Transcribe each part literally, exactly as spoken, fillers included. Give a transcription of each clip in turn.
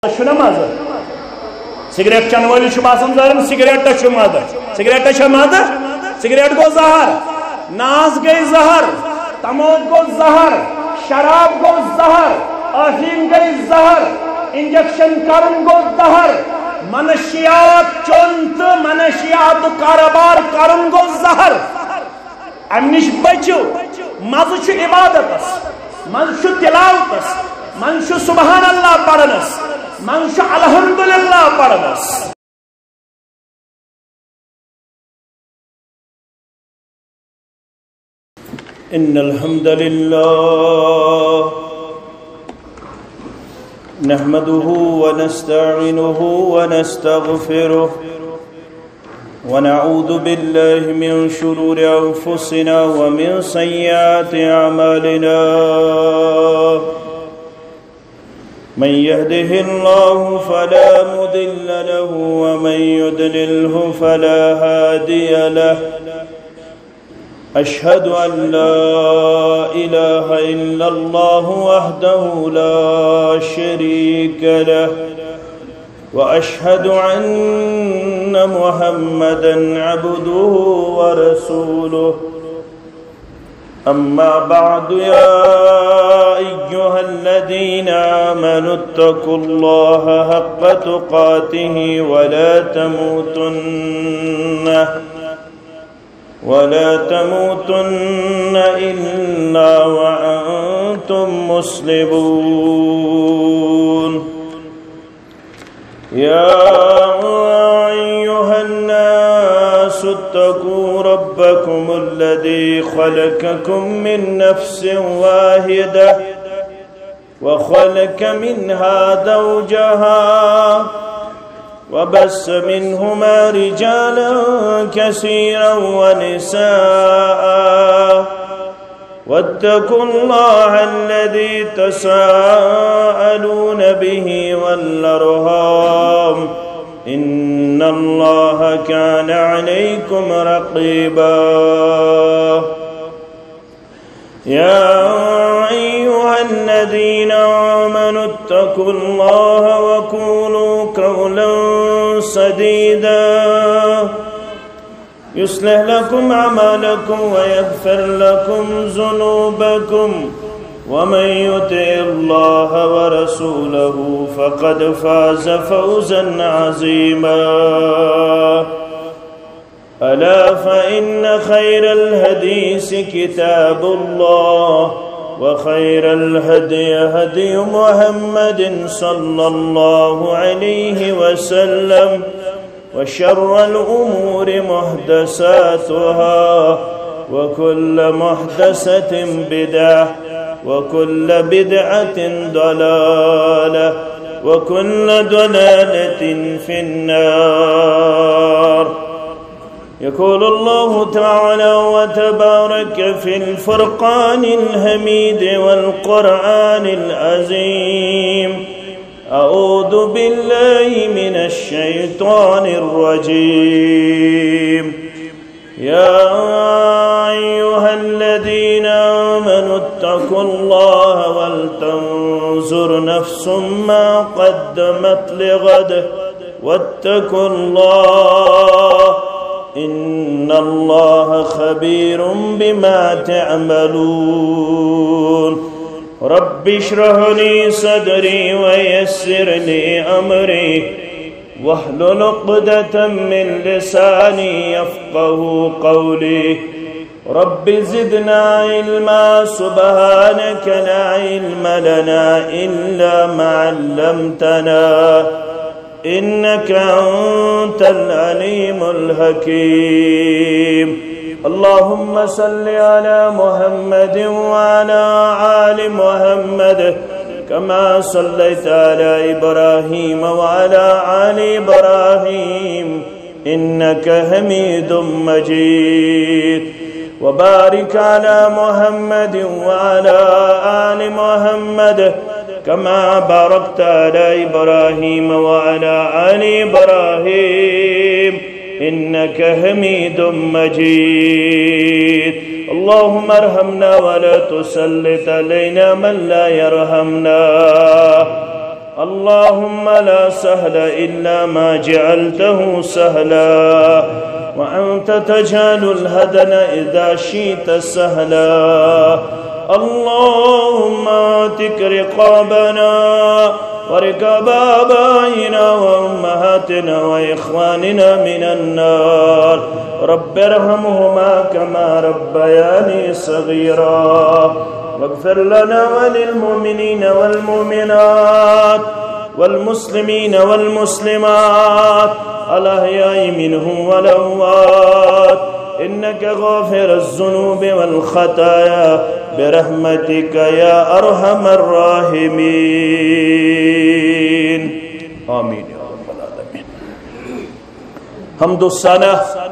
Şuna mazı. Sigaret çanvali şu basın zarım sigaret da şu mazı. Sigaret da şu mazı. Sigaret go zahar. Naz gay zahar. Tamok go zahar. Şarab go zahar. Afim gay zahar. Injection karun go zahar. Manashiyat çontı manashiyat karabar karun go zahar. Amniş bacı. Mazı şu ibadetas. Mazı şu tilavetas. Man şu subhanallah paranız. Man şu alhamdulillah paranız. İnnel hamdalillah nahmaduhu ve nesta'inuhu ve nestağfiruh ve na'udhu billahi min şururi anfusina ve min sayyiati a'malina. من يهده الله فلا مضل له ومن يضلله فلا هادي له أشهد أن لا إله إلا الله وحده لا شريك له وأشهد أن محمدا عبده ورسوله أما بعد يا أيها الذين آمنوا اتقوا الله حق تقاته ولا تموتن ولا تموتن إلا وأنتم مسلمون يا أيها الناس اتقوا ربكم الذي خلقكم من نفس واحدة وخلق منها زوجها وبث منهما رجالا كثيرا ونساء واتقوا الله الذي تساءلون به والأرحام إن الله كان عليكم رقيبا يا أيها الذين آمنوا اتقوا الله وقولوا قولا سديدا يصلح لكم أعمالكم ويغفر لكم ذنوبكم ومن يطع الله ورسوله فقد فاز فوزا عظيما ألا فإن خير الحديث كتاب الله وخير الهدي هدي محمد صلى الله عليه وسلم وشر الأمور محدثاتها وكل محدثة بدعة وكل بدعة ضلالة وكل ضلالة في النار. يقول الله تعالى وتبارك في الفرقان الحميد والقرآن العظيم أعوذ بالله من الشيطان الرجيم يا أيها الذين آمنوا اتقوا الله ولتنظر نفس ما قدمت لغد واتقوا الله إن الله خبير بما تعملون. رب اشرح لي صدري ويسر لي أمري واحلل عقدة من لساني يفقه قولي. رب زدنا علما سبحانك لا علم لنا إلا ما علمتنا إنك أنت العليم الحكيم. اللهم صل على محمد وعلى آل محمد كما صليت على إبراهيم وعلى آل إبراهيم إنك حميد مجيد. وبارك على محمد وعلى آل محمد كما باركت على إبراهيم وعلى آل إبراهيم إنك حميد مجيد. اللهم ارحمنا ولا تسلط علينا من لا يرحمنا. اللهم لا سهل إلا ما جعلته سهلا وأنت تجعل الهدن إذا شئت سهلا اللهم اعتق رقابنا ورقاب آبائنا وأمهاتنا وإخواننا من النار رب ارحمهما كما ربياني صغيرا واغفر لنا وللمؤمنين والمؤمنات والمسلمين والمسلمات الأحياء منهم والأموات إنك غافر الذنوب والخطايا برحمتك يا أرحم الراحمين آمين يا رب العالمين. حمد الثنا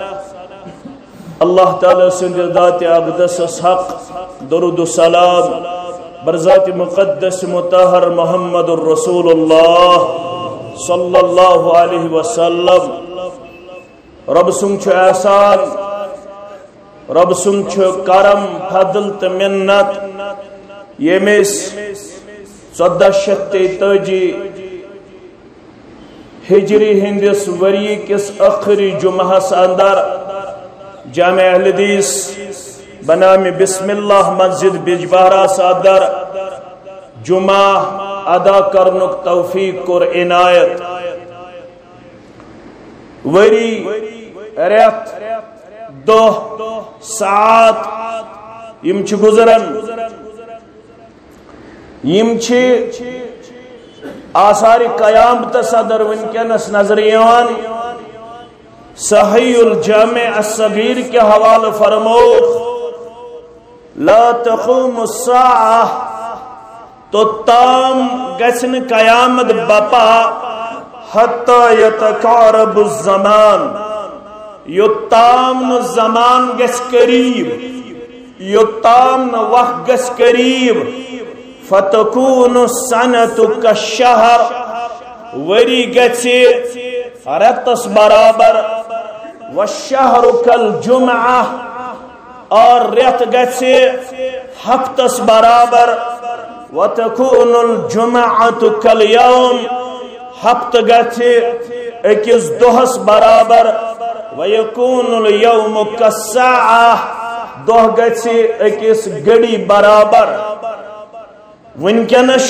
اللہ تعالیٰ سند ذات اقدس حق درود السلام برذات مقدس مطہر محمد الرسول اللہ صلی اللہ علیہ وسلم. رب سنگ چھ احسان رب سنگ چھ کرم فضل تو منت یمس ژۄدہ شیٚتھ تیتٲجی ہجری ہندس وری کس آخری جمعہس اندر جامع اہل حدیث بنام بسم اللہ مسجد بجبہرہ صدر جمعہ ادا کرنک توفیق کور عنایت. وری ریت دہ ساعت یم چھ گزرن یم چھ آثار قیامت صدر ونکینس نظر یوان. صحیح الجامع الصغیر کے حوالہ فرمو لا تقوم الساعة تو تام گسن قیامت بپا حتی یتقارب الزمان یتام نو زمان گس قریب یتام نو وقت گس قریب فتکون السنة کالشہر وری گسی رتس برابر والشہر کالجمعہ اور ریت گسی ہفتس برابر وتکون الجمعۃ کالیوم ہفت گسی اکس دہس برابر ویکون الیوم کالساعہ دہ گسی اکس گڑی برابر. ونکینس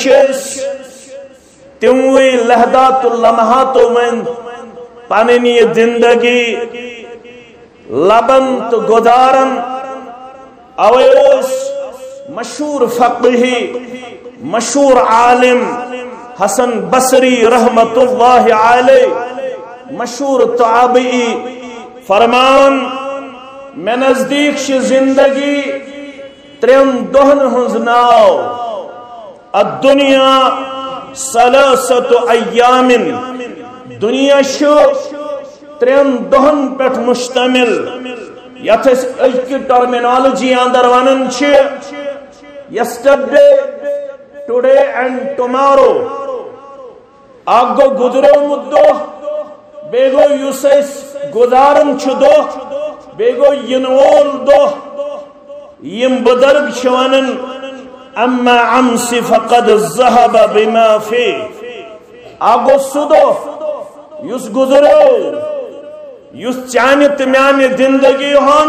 تموی لہدات اللمحات من پننی زندگی لبن تو گزارن. اویس مشہور فقہی مشہور عالم حسن بصری رحمت اللہ علیہ مشہور تابعی فرمان میں نزدیک چھ زندگی ترین دہن ہنز ناو الدنیا ثلاثت ایام دنیا شو ترین دہن پیٹھ مشتمل یتھ کی ٹرمینالوجی اندر ونن چھ یسٹرڈے ٹوڈے اینڈ ٹمارو اگ گو گزرومت دہ بیٚیہِ گوٚو یُس أسۍ گزارن چھُ دۄہ بیٚیہِ گوٚو یِنہٕ وول دۄہ. یِم بُزرگ چھِ ونان اما امس فقد ذهب بما فيه اکھ گوٚو سُہ دۄہ یُس گزرو یُس چانہِ تہٕ میانہِ زندگی ہُنٛد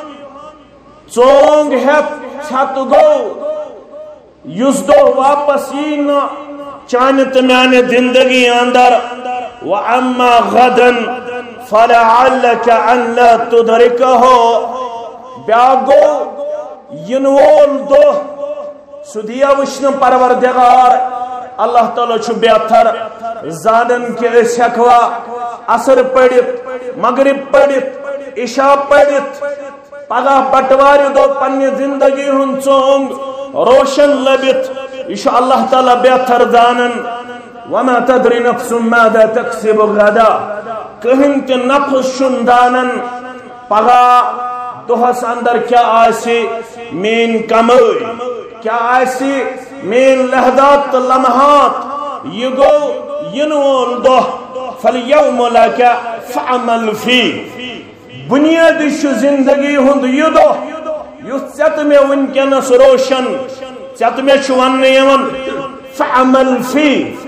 ژونگ ہٮ۪تھ ژھٮ۪تہٕ گوٚو یُس دۄہ واپس یی نہٕ چانہِ تہٕ میانہِ زندگی اندر. وَأَمَّا غَدًا فَلَعَلَّكَ أَن لَا تُدْرِكَهُ بیٛاکھ گوٚو یِنہٕ وول دۄہ سُہ دِیا وٕچھنہٕ پروردگار اللہ تعالیٰ چھُ بہتر زانن کہِ أسۍ ہٮ۪کوا عصر پٔرِتھ مغرب پٔرِتھ عشاء پٔرِتھ پگاہ بٹوارِ دۄہ پننہِ زندگی ہُنٛد ژونگ روشن لٔبِتھ یہِ چھُ اللہ تعالیٰ بہتر زانن. وما تدری نفس ماذا تکسب غدا کہیں تہ نفس چھُنہٕ زانن پگاہ دۄہس اندر کیا آسہِ میٲنۍ کمٲے کیا آسہِ میٲنۍ لحظات تہٕ لمحات. یہِ گوٚو یِنہٕ وول دۄہ فالیوم لک فعمل فیہ بُنیٲدی چھُ زندگی ہُنٛد یہِ دۄہ یُس ژےٚ تہٕ مےٚ وٕنکٮ۪نس روشن ژےٚ تہٕ مےٚ چھُ وننہٕ یِوان فعمل فیہ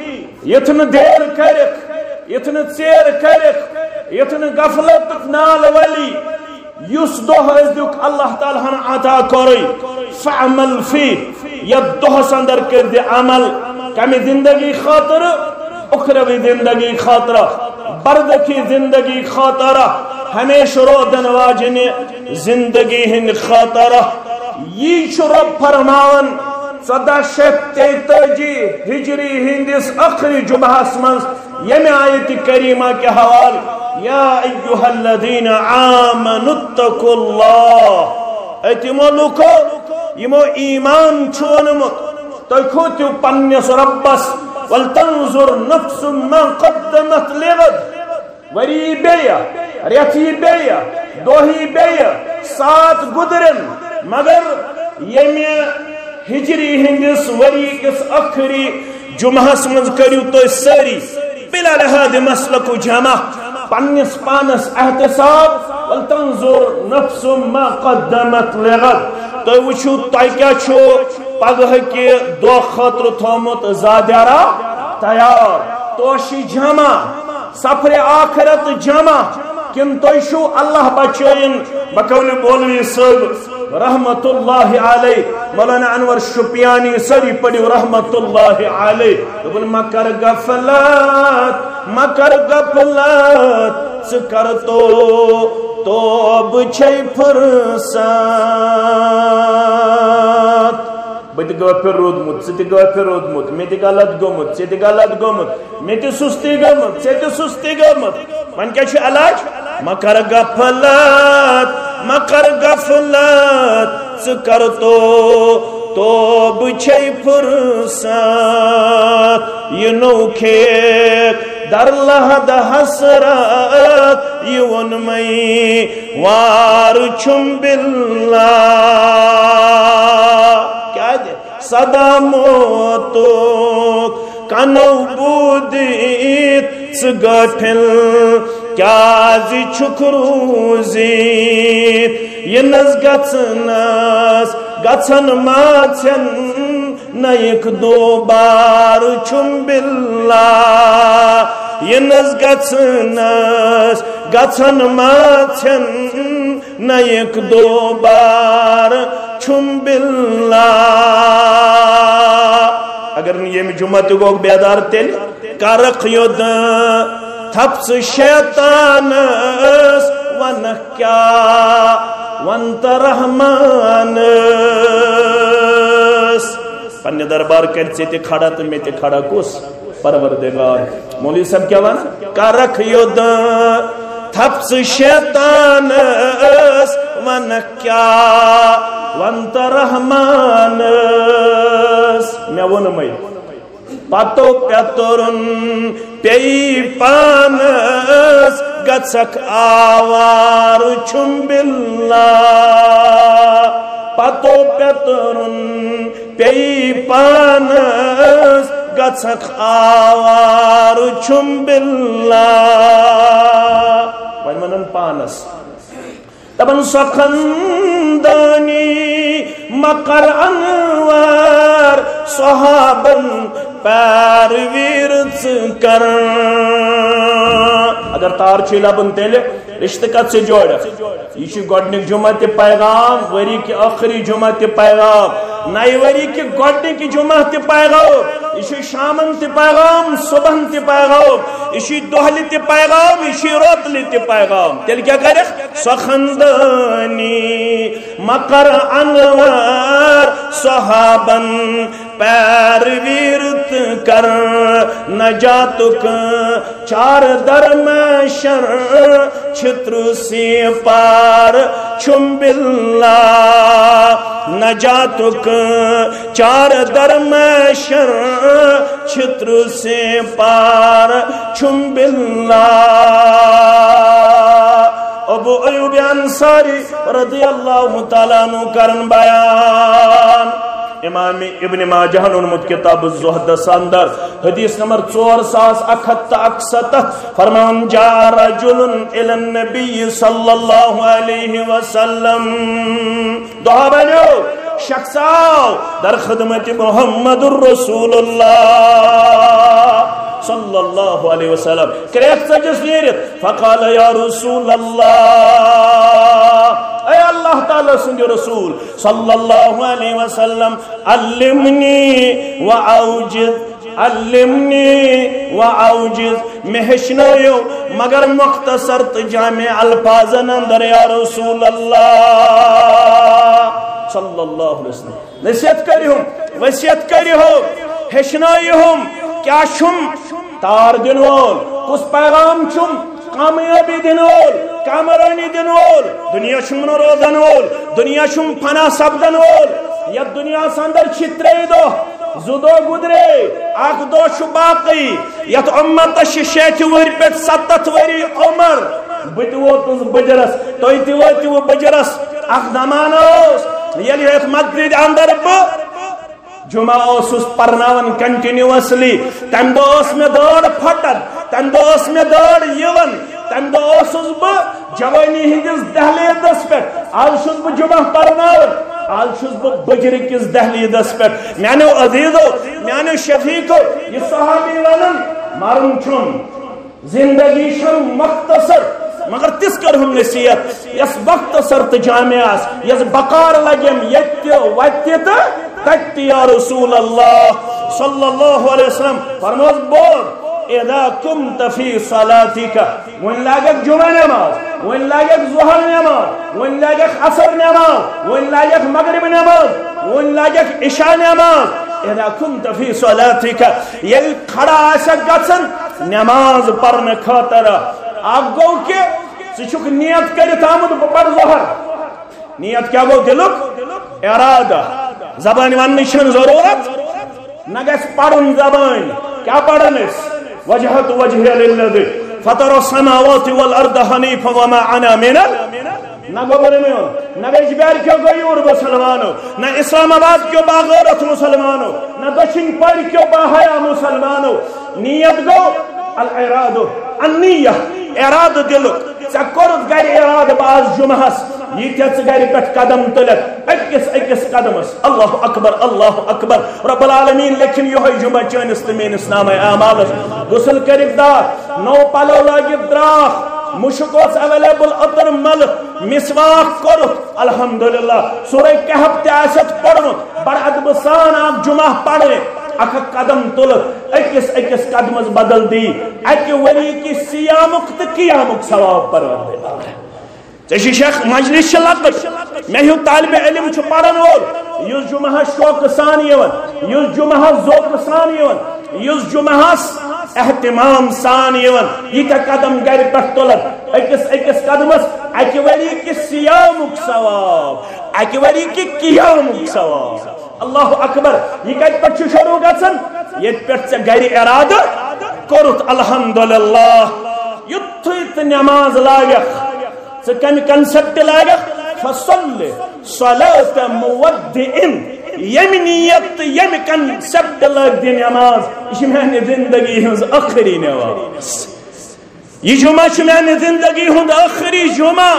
یتن دیر کرک یتن چیر کرک یتن غفلت نال ولی یس دہ ازدک اللہ تعالیٰ ہن عطا کوری فعمل فی یت دہ سندر کر دی عمل کمی زندگی خاطر اخروی زندگی خاطر بردکی زندگی خاطر ہمیشہ رودن واجنی زندگی ہند خاطر یہ چھ رب فرماون ژۄدہ شیٚتھ تیتٲجی ہجری ہندس اخری جمعہس منز یمہ آیت کریمہ کے حوال یا ایہا الذین آمنوا اتقوا اللہ اتمو لوکو یمو ایمان چھونمت تُہۍ کھوتِو پننس ربس ولتنظر نفس ما قدمت لغد وری بیہ ریتھی بیہ دوہی بیہ سات گدرن مگر یمہ ہجری ہندس وری کس اخری جمعہس منز کریو تو ساری بلا لحاظ مسلک جمع پنس پانس احتساب ولتنظر نفس ما قدمت لغد تو وچھو تائی کیا چھو پگہ کے دو خطر تھومت زادیارا تیار توشی جمع سفر آخرت جمع کن تو شو اللہ بچائن بکون بولوی صاحب رحمت اللہ علیہ مولانا انور شپیانی سری پڑی رحمت اللہ علیہ دبن مکر غفلت مکر غفلت سکر تو توب چھئی فرسات بہت گو پھر رودمت ستی گو پھر رودمت میں تی غلط گومت ستی غلط گومت میں تی سستی گومت ستی سستی گومت من کیا چھو علاج مکر غفلت مکر غفلت سکر تو توب چھئی فرسات یہ نوکھیک در لحد حسرات یہ ونمئی وار چھم باللہ کیا دے صدا موتو کنو بودیت سگٹھل کیا زی چھکروزیت یہ نز گچنس گچن ماتن نیک دو بار چھم باللہ یہ نز گچنس گچن ماتن نیک دو بار چھم باللہ اگر یہ جمعہ تو گوگ بیدار تیل کارق یود تھپس شیطانس ونہ کیا ونت رحمانس پنی دربار کرچے تی کھڑا تو میں تی کھڑا کس پروردگار مولی صاحب کیا وانا کارق یود تھپس شیطانس ونہ کیا ونت رحمانس میں ونمائی پتو پیترن پی پانس گچک آوار چھم باللہ پتو پیترن پی پانس گچک آوار چھم باللہ وین منن پانس تبن سخندانی مکر انوار صحابن پیر ویرت کر اگر تار چھیلا بنتے لے رشتہ کت سے جوڑا یہ گوڑنک جمعہ تی پیغام وری کی آخری جمعہ تی پیغام نئی وری کی گوڑنک جمعہ تی پیغام یہ شامن تی پیغام صبح تی پیغام یہ دوہلی تی پیغام یہ روتلی تی پیغام تیل کیا کرے سخندانی مکر انوار صحابن پیر ویرت کر نجاتک چار درمشر چھتر سی پار چھم باللہ نجاتک چار درمشر چھتر سی پار چھم باللہ ابو ایوب انصاری رضی اللہ تعالیٰ عنہ کرن بیان امام ابن ماجہ نمت کتاب الزہد ساندر حدیث نمبر چور ساس اکھت اکست فرمان جا رجل الى النبی صلی اللہ علیہ وسلم دعا بنیو شخصاو در خدمت محمد الرسول اللہ صلی اللہ علیہ وسلم کریک سجس نیرت فقال یا رسول اللہ اے اللہ تعالیٰ سند رسول صلی اللہ علیہ وسلم علمنی وعوجد علمنی وعوجز میں ہشنائیو مگر مختصر جامع الفاظن اندر یا رسول اللہ صلی اللہ علیہ وسلم نصیحت کری ہم وصیت کری ہم ہشنائی ہم کیا شم تار دنول کس پیغام شم کامیابی دنول کامرانی دنول دنیا شم نرو دنول دنیا شم پناہ سب دنول یا دنیا سندر چھترے دو زدو گدرے اخ دو شو باقی یت امت شیٹ وری پہ ستت وری عمر بت ووتس بجرس توی تہ ووتو بجرس اخ زمانہ اوس ییٚلہِ یتھ مسجد اندر بہ جمعہ اوسس پرناون کنٹینیوسلی تمہ دۄہ ٲس مےٚ دٲر پھٹان تمہ دۄہ ٲس مےٚ دٲر یِوان تمہ دۄہ اوسُس بہٕ جوانی ہٕنٛدِس دہلیزس پٮ۪ٹھ آز چھُس بہٕ جمعہ پرناوان آج چھُس بہٕ بجر کِس دہلیزس پٮ۪ٹھ میانیو عزیزو میانیو شفیقو یہ صحابی ونان مرن چھُم زندگی چھم مختصر مگر تس کرہم نصیحت یس مختصر تو جامع آس یس بقار لگیم یت وت تو تت یا رسول اللہ صلی اللہ علیہ وسلم فرموس بول اذا كنت في صلاتك وين لاگك جمعہ نماز وين لاگك ظہر نماز وين لاگك عصر نماز وين لاگك مغرب نماز وين لاگك عشاء نماز اذا كنت في صلاتك يل کھڑا آسک گژھن نماز پرن خاطر آپ گو کہ ثک نیت کرت آمد بہ پر ظہر نیت کیا گو دلک ارادہ زبان ون چھن ضرورت نہ گژھِ پڑھن زبان کیا پڑھن اس وجہت وجہ للذی فطر السماوات والارض حنیفا وما انا من نہ گوبر میں نہ بیجبیر کیوں غیور مسلمانو نہ اسلام آباد کیوں باغورت مسلمانو نہ دشن پڑ کیوں باحیا مسلمانو نیت گو الاراد النیہ اراد دلک ژے کوٚرُتھ گرِ اراد باز جمعہس ییٖتیٛاہ ژٕ گرِ پٮ۪ٹھ قدم تُلِتھ أکِس أکِس قدمس اللہ اکبر اللہ اکبر رب العالمین لیکھن یہوے جمعہ چٲنِس تہٕ میٲنِس نامے اعمالس غسل کٔرِتھ درٛاکھ نوٚو پلو لٲگِتھ درٛاکھ مُشک اوس ایویلیبل عطر ملک مسواک کوٚرُتھ الحمدللہ سورہ کہف تہِ آسٮ۪تھ پوٚرمُت بڑٕ ادبہٕ سان آو جمعہ پرنہِ اکھ قدم تُلِتھ أکِس أکِس قدمس بدل دی اکہِ ؤری کہِ سیامُک تہٕ قیامُک ثواب پروردگار ژےٚ چھُ شیخ مجلس چھِ لۄکٕٹ مےٚ ہیوٗ طالبہِ علم چھُ پرن وول یُس جمعہس شوقہٕ سان یِوان یُس جمعہس ذوقہٕ سان یِوان یُس جمعہس احتمام سان یِوان ییٖتیٛاہ قدم گرِ پٮ۪ٹھ تُلن أکِس أکِس قدمس اکہِ ؤری کہِ سیامُک ثواب اکہِ ؤری کہِ قیامُک ثواب اللہ اکبر یہ کتہِ پٮ۪ٹھ چھُ شروع گژھان ییٚتہِ پٮ۪ٹھ ژےٚ گرِ ارادٕ کوٚرُتھ الحمدللہ یُتھُے ژٕ نٮ۪ماز لاگکھ ژٕ کمہِ کنسپٹ لاگکھ فصل صلاة مودعٍ ییٚمہِ نیت تہٕ ییٚمہِ کنسپٹ لٲگۍ دِ نٮ۪ماز یہِ چھِ میانہِ زندگی ہٕنٛز ٲخری نٮ۪ماز یہ جمعہ چھُ میانہِ زندگی ہُنٛد ٲخری جمعہ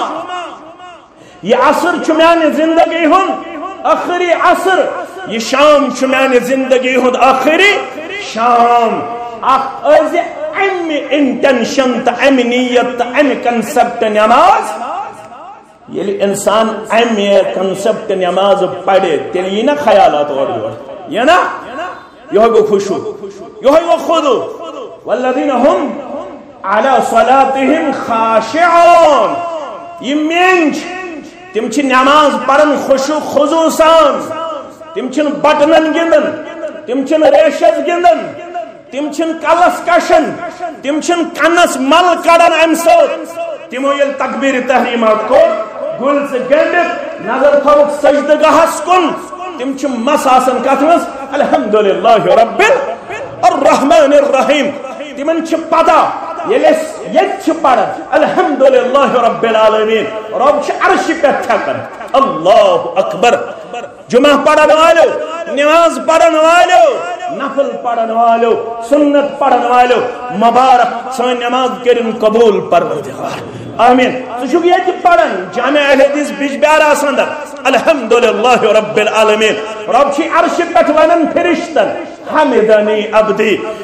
یہ عصر چھُ میانہِ زندگی ہُنٛد ٲخری عصر یہ شام چھُ میانہِ زندگی ہُنٛد ٲخری شام اکھ ٲسۍ امہِ انٹینشن تہٕ امہِ نیت تہٕ امہِ کنسپٹ نٮ۪ماز ییٚلہِ انسان امہِ کنسپٹ نٮ۪ماز پرِ تیٚلہِ یی نا خیالات اورٕ یورٕ یہِ نا یہوے گوٚو خوشوٗ یہوے گوٚو خُضوٗع والذین ہُم علی صلاتہم خاشعون یِم میٲنۍ چھِ تِم چھِ نٮ۪ماز پران خوشوٗ خضوٗع سان تِم چھِنہٕ بٹنن گِنٛدان تِم چھِنہٕ ریشس گِنٛدان تِم چھِنہٕ کلس کشان تِم چھِنہٕ کنس مل کڑان امہِ سۭتۍ تِمو ییٚلہِ تکبیٖر تحریٖمات کوٚر گُلۍ ژٕ گٔنڈِتھ نظر تھوُکھ سجدٕ گاہس کُن تِم چھِ مس آسان کتھ منٛز الحمدللہ رب الرحمن الرحیم تِمن چھِ پتہ ییٚلہِ أسۍ ییٚتہِ چھِ پران الحمدللہ رب العالمین رب چھُ عرشہِ پٮ۪ٹھ تھکان اللہ اکبر جمعہ پڑھن والو نماز پڑھن والو نفل پڑھن والو سنت پڑھن والو مبارک سن نماز کرن قبول پروردگار آمین ژٕ چھُکھ ییٚتہِ پران جامع اہل حدیث بجبیارس اندر الحمدللہ رب العالمین رب چھِ عرشہِ پٮ۪ٹھ ونان فرشتن حمدنی عبدی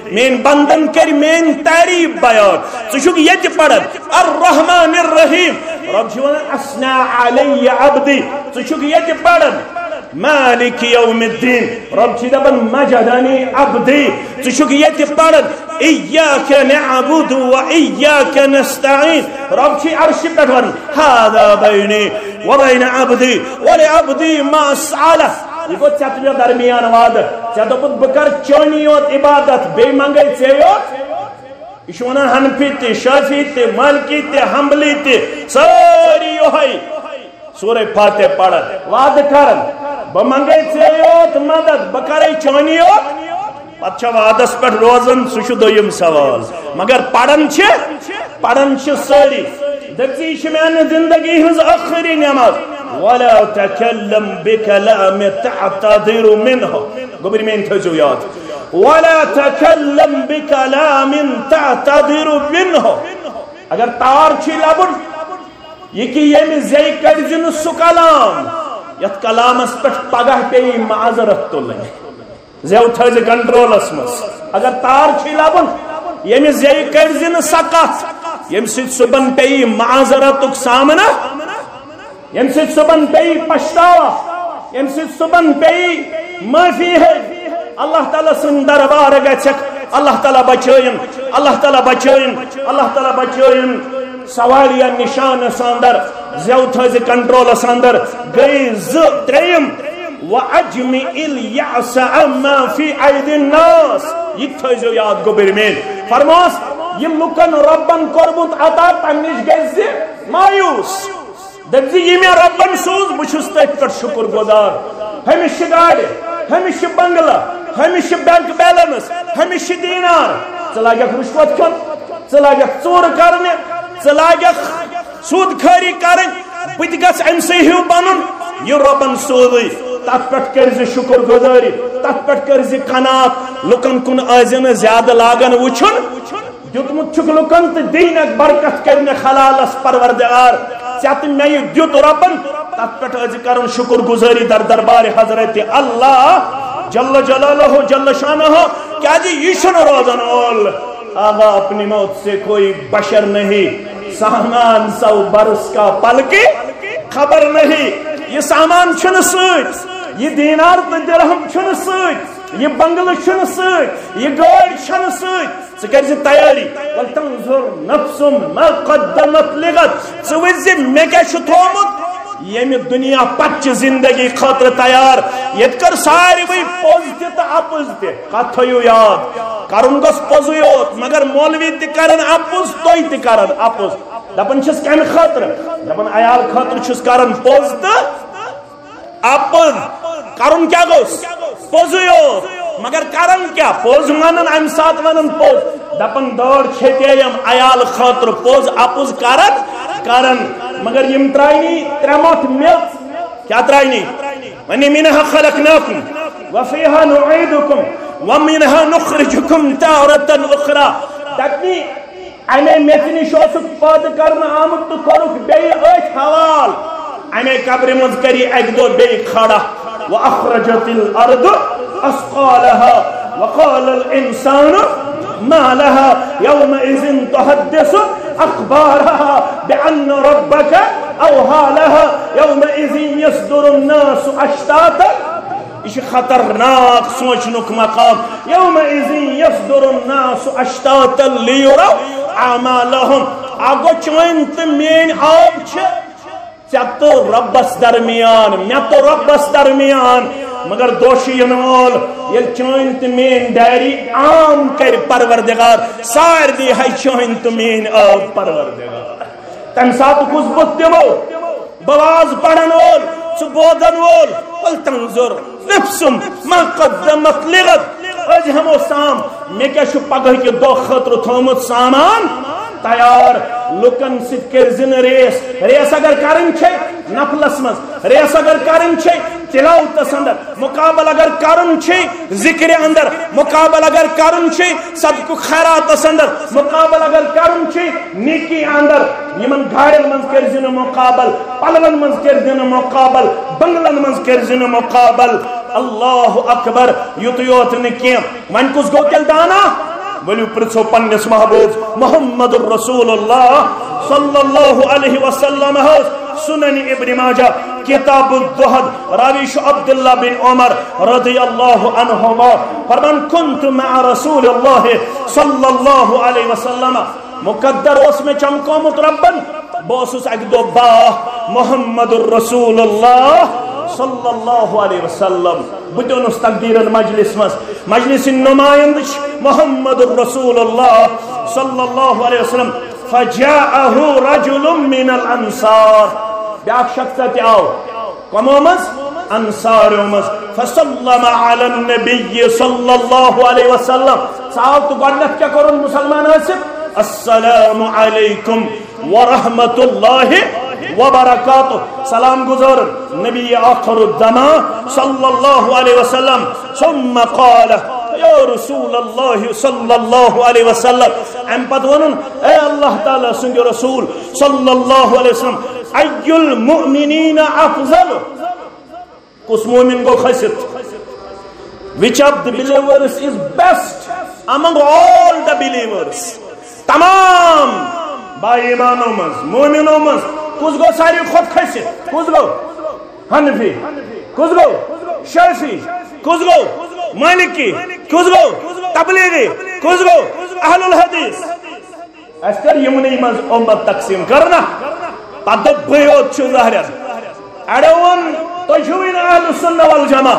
مین بندن کر مین تعریف بیان ژٕ یت پڑھن الرحمن الرحیم رب چھ ونان اثنا علی عبدی ژٕ یت پڑھن مالک یوم الدین رب چھ دپان مجدنی عبدی ژٕ یت پڑھن ایاک نعبد و ایاک نستعین رب چھ عرش پہ ون هذا بینی و بین عبدی ولعبدی ما سألہ یہ گو ژےٚ تہٕ مےٚ درمیان وعدٕ ژےٚ دوٚپُتھ بہٕ کر چونی یوت عبادت بیٚیہِ منگے ژےٚ یوت یہ چھ ونان حنفی تہ شافی تہ مالکی تہ حنبلی تہ ساری یہوے سورہ فاتح پڑھن وعدٕ کرن بہٕ منگے ژےٚ یوت مدد بہٕ کرے چونی یوت پتہ چھا وعدس پہ روزن سہ چھ دوٚیِم سوال مگر پڑھن چھ پڑھن چھ ساری دپژٕ یہِ چھِ میانہِ زندگی ہٕنٛز ٲخری نعمت ولا تكلم بكلام تعتذر منه گوبر مین تھوزو یاد ولا تكلم بكلام تعتذر منه اگر تار چھ لبن یہ کہ یم زی کڑزن سو کلام یت کلامس پہ پگہ پی معذرت تلن زیو تھز کنٹرولس مس اگر تار چھ لبن یم زی کڑزن سکت یم سید صبن پی معذرتک سامنا یم سید صبن پی پشتاوا یم سید صبن پی معافی ہے اللہ تعالیٰ سن دربار گچھک اللہ تعالیٰ بچائن اللہ تعالیٰ بچائن اللہ تعالیٰ بچائن سوالیہ نشان ساندر زیو تھز کنٹرول ساندر گئی ز تریم وَأَجْمِئِ الْيَعْسَ عَمَّا فِي عَيْدِ النَّاسِ یہ تھزو یاد گوبر مین فرماس یم لکن ربن کرمت عطا تمنش گزی مایوس دپزی یہ میں ربن سوز بچھس تیت کر شکر گزار ہمیشہ گاڑی ہمیشہ بنگلہ ہمیشہ بینک بیلنس ہمیشہ دینار چلاگیک رشوت کن چلاگیک چور کرنے چلاگیک سود کھاری کرن بت گس ام سے ہیو بنن یہ ربن سوزی تت پٹ کرزی شکر گزاری تت پٹ کرزی قناعت لکن کن آزن زیادہ لاگن وچھن دیتمت چھک لکن تو دینک برکت کرنے خلالس پروردگار ژےٚ تہٕ مےٚ یہِ دیُت رۄبن تتھ پٮ۪ٹھ ٲسۍ کرُن شکر گزٲری در دربار حضرت اللہ جل جلالہ جل شانہ کیازِ یہِ چھُنہٕ روزان اول آغا اپنی موت سے کوئی بشر نہیں سامان سو برس کا پل کی خبر نہیں یہ سامان چھُنہٕ سۭتۍ یہ دینار تہٕ درہم چھُنہٕ سۭتۍ یہ بنگلہٕ چھُنہٕ سۭتۍ یہ گٲڑۍ چھَنہٕ سۭتۍ ژٕ کٔرزِ تیاری وَلتَنظُر نَفْسٌ مَا قَدَّمَتْ لِغَدٍ ژٕ وٕچھزِ مےٚ کیٛاہ چھُ تھومُت ییٚمہِ دُنیا پتہٕ چہِ زندگی خٲطرٕ تیار ییٚتہِ کٔر ساروٕے پوٚز تہِ تہٕ اَپُز تہِ کتھ تھٲیِو یاد کرُن گوٚژھ پوٚزُے یوت مگر مولوی تہِ کرن اَپُز تُہۍ تہِ کرن اَپُز دپان چھِس کمہِ خٲطرٕ دپان عیال خٲطرٕ چھُس کران پوٚز تہٕ اَپُز کرُن کیٛاہ گوٚژھ پوٚزُے یوت مگر کرن کیا پوز ونن ام سات ونن پوز دپن دور چھتیم عیال خاطر پوز اپوز کرن کرن مگر یم ترائنی ترموت ملت کیا ترائنی ونی منها خلقناکم وفیها نعیدکم ومنها نخرجکم تارتا اخرى دکنی امی میتنی شوسک پاد کرن آمد تو کرک بی ایت حوال امی قبر منذکری ایک دو بی کھڑا واخرجت الارض أثقالها وقال الإنسان ما لها يومئذ تحدث أخبارها بأن ربك أوحى لها يومئذ يصدر الناس أشتاتا إيش خطرناك سوچنك مقام يومئذ يصدر الناس أشتاتا ليروا أعمالهم أقول چوين تمين آب چه ژےٚ تہٕ رۄبس درمیان مےٚ تہٕ رۄبس درمیان مگر دوشی ینول یل چوین تو مین ڈائری عام کر پروردگار سار دی ہے چوین تو مین آب پروردگار تم ساتھ کس بت دیو بواز پڑھن وول چھ بودن وول ول تنظر نفسم ما قدمت لغد اج ہمو سام میں کیا شو پگہ کے دو خطر تھومت سامان تیار لکن ست کر زن ریس ریس اگر کرن چھے نفلس مز ریس اگر کرن چھے تلاوت اندر مقابل اگر کرن چھے ذکر اندر مقابل اگر کرن چھے صدق خیرات اندر مقابل اگر کرن چھے نیکی اندر یمن گھارن منز کر زن مقابل پلون منز کر زن مقابل بنگلن منز کر زن مقابل اللہ اکبر یوت یوت نکیم ون کس گو تل دانا ولو پرچو پنس محبوب محمد الرسول اللہ صلی اللہ علیہ وسلم سنن ابن ماجہ کتاب الدہد راویش عبداللہ بن عمر رضی اللہ عنہما فرمان کنت مع رسول اللہ صلی اللہ علیہ وسلم مقدر اس میں چمکومت ربن بوسس اک دو باہ محمد الرسول اللہ صلی اللہ علیہ وسلم بدونس تقدیر المجلس مس مجلس نمائندش محمد الرسول اللہ صلی اللہ علیہ وسلم فجاءه رجل من الانصار بیاک شخصت آو کمومز انصارومز فسلم علی النبی صلی اللہ علیہ وسلم صاحب تو گوڑنت کیا کرن مسلمان آسف السلام علیکم ورحمت اللہ وبرکاتہ سلام گزار نبی آخر الزمان صلی اللہ علیہ وسلم ثم قال یا رسول اللہ صلی اللہ علیہ وسلم ام پت ونن اے اللہ تعالی سنگ رسول صلی اللہ علیہ وسلم ای المؤمنین افضل کس مومن کو خسط which of the believers is best among all the believers تمام با ایمانوں مز مومنوں مز کس گو ساری خود خسط کس گو حنفی کس گو شافعی کس گو مالکی کس گو تبلیغی کس گو اہل الحدیث اس کر یمنی مز امت تقسیم کرنا پتہ بیوت چھو ظاہریت اڑون تو چھوین اہل السنہ والجماع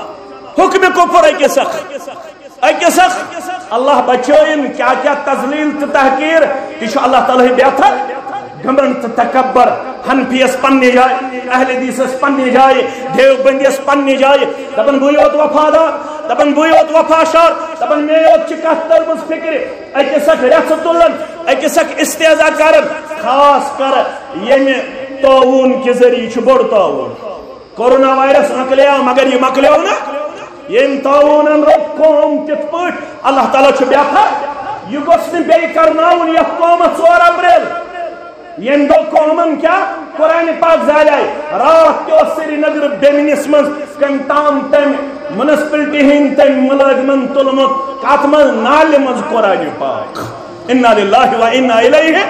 حکم کفر اکی سخ اکی سخ اللہ بچوین کیا کیا تذلیل تحقیر تیشو اللہ تعالی بیعتر گمرن تکبر حنفیس پنی جائے اہل حدیثس پنی جائے دیوبندیس پنی جائے دبن بویوت وفادار دبن بویوت وفاشار دبن میوت چکات ترمز فکر اکی سک ریاست اللہ اکی سک استیازہ کرن خاص کر یہ تعاون کے ذریعے چھ بڑ تعاون کورونا وائرس مکلیا مگر یہ مکلیا نا یہ تعاون رب قوم کت پٹ اللہ تعالیٰ چھ بیعتر یہ گوش نے بے کرناون یہ قوم ژور اپریل یم دو قومن کیا قرآن پاک زالائے رات کے سری نگر بیمنس من کم تام تم منسپلٹی ہند تم ملازمن تلمت کات من نال مز قرآن پاک انا للہ و انا الیہ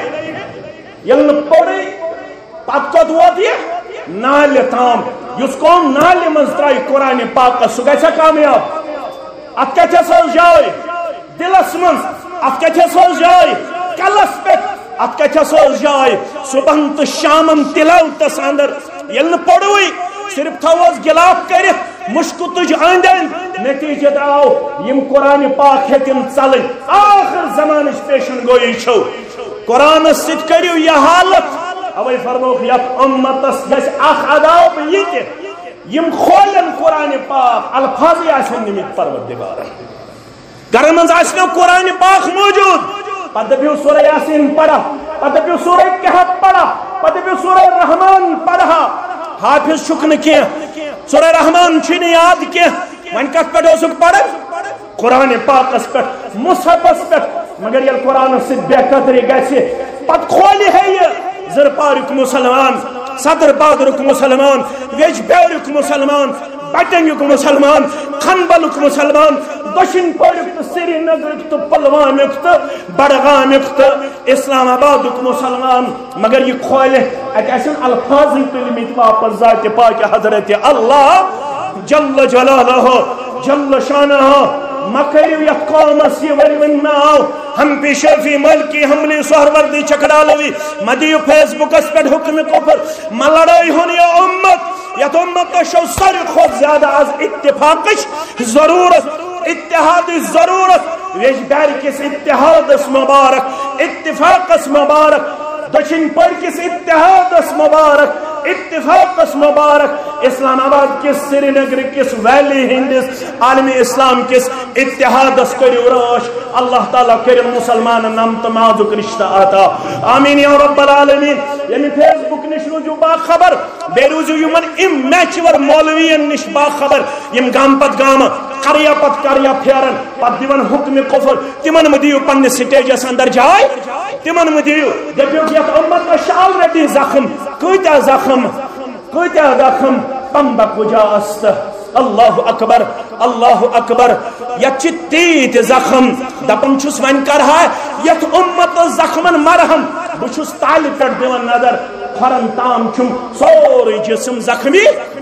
یلن پوڑی پات کت ووت یہ نال تام یس قوم نال مز ترائی قرآن پاک سو گژھا کامیاب ات کیا چھ سو جائے دلس من ات کیا چھ سو جائے کلس پہ ات کیا چھ سو جائے صبح تو شامم تلاوتس اندر یلن پڑوئی صرف تھوز گلاف کرت مشک تج اندن نتیجہ آو یم قرآن پاک ہیکن چلن آخر زمانش پیشن گوئی چھو قرآن ست کریو یہ حالت اوے فرموک یت امتس گژھِ اخ عذاب یہ کہ یم کھولن قرآن پاک الفاظ آسن نمت پروردگار گھر مز آسنو قرآن پاک موجود پتہ پیو سورہ یاسین پڑھا پتہ پیو سورہ کہف پڑھا پتہ پیو سورہ رحمان پڑھا حافظ چھکن کیا سورہ رحمان چھن یاد کیا ون کت پہ اوسک پڑھ قرآن پاکس پہ مصحفس پہ مگر یہ قرآن سے بے قدری گژھِ پتہ کھولی ہے یہ زر پارک مسلمان صدر بادرک مسلمان ویج بیورک مسلمان بٹنگک مسلمان کھنبلک مسلمان دشن پورک تو سری نگرک تو پلوامک تو بڑغامک تو اسلام آبادک مسلمان مگر یہ کھولے ایک ایسے الفاظ کلمت واپس ذات پاک حضرت اللہ جل جلالہ جل شانہ مکریو یا قوم اسی ورون ناو ہم پیشے فی ملکی حملی سہروردی چکڑالوی مدیو فیس بک اس پر حکم کفر ملڑائی ہونی امت یا تو امت کا شو سر خود زیادہ از اتفاقش ضرورت اتحاد ضرورت ویجدار کس اتحاد اس مبارک اتفاق اس مبارک دچن پر کس اتحاد اس مبارک اتفاق اس مبارک اسلام آباد کس سری نگر کس ویلی ہندس عالمی اسلام کس اتحاد اس کری راش اللہ تعالیٰ کریم مسلمان نمت مازک رشتہ آتا آمین یا رب العالمین یعنی فیس بک نشنو جو با خبر بے روزو یمن ام میچور مولوین نش با خبر یم گام پت گام کریا پت کریا پھیرن پت دیون حکم کفر تمن مدیو پن سٹیجس اندر جائے تمن مدیو دیکھو کہ امت کا شال ریڈی زخم کوئی تا زخم کوئی تا زخم پمبا کجا است اللہ اکبر اللہ اکبر یت تیت زخم دپن چھس ون کرہا یت امت زخمن مرہم بچھس تالہ پہ دان نظر کھرن تام چھم سوری جسم زخمی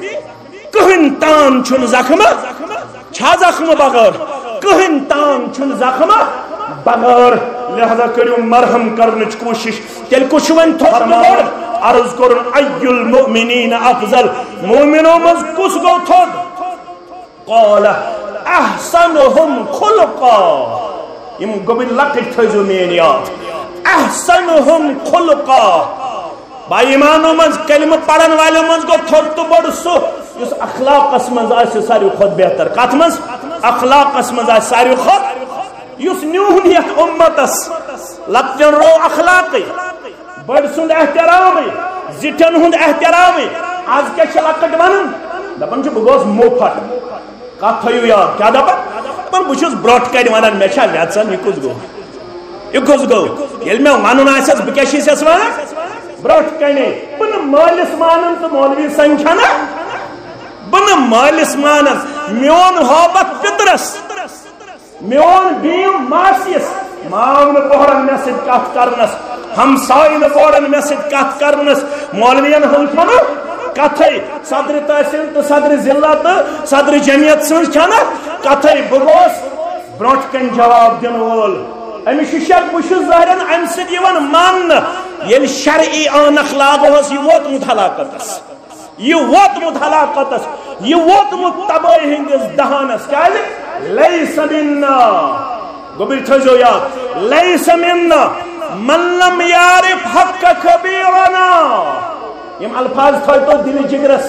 کہن تام چھن زخم چھا زخم بغیر کہن تام چھن زخم بغیر لہذا کریو مرہم کرنچ کوشش تیل کچھ ون فرماؤ عرض کرن ای المؤمنین افضل مومنوں مز کس گو تھود قال احسنهم خلقا یم گوبن لکٹ تھزو مین یاد احسنهم خلقا با ایمانوں مز کلمہ پڑھن والوں مز گو تھود تو بڑ سو اس اخلاق اسمز آس ساری خود بہتر کات مز اخلاق اسمز آس ساری خود اس نیونیت امتس لکٹن رو اخلاقی بڑ سند احترامی زٹن ہند احترامی آج کیا چھ لکٹ ونن دپن چھ بگوس موفت کت تھو یاد کیا دپن دپن بچس بروٹ کڑ ونان مے چھا ویژن یہ کس گو یہ کس گو یل مے ونن آسس بہ کیا چھس ونان بروٹ کڑے بن مالس مانن تو مولوی سنکھنا بن مالس مانن میون محبت پترس میون بیم ماسیس مام نے بہرن میں سے کت کرنس ہمسائی نے بہرن میں سے کت کرنس مولوین ہم چھنا کتھے صدر تحصیل تو صدر ضلع تو صدر جمعیت سن چھنا کتھے بگوس بروٹ کن جواب دن وول امس شک بہ ظاہرن ام سد یوان مان یل شرعی ان اخلاق ہوس یہ ووتمت ہلاکتس یہ ووتمت ہلاکتس یہ ووتمت تباہی ہندس دہانس کیا لیس منا گوبر تھزو یاد لیس منا من لم یعرف حق کبیرنا یم الفاظ تھوئی تو دل جگرس